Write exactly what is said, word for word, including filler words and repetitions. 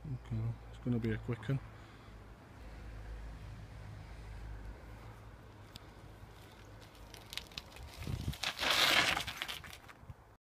Okay, it's going to be a quick one.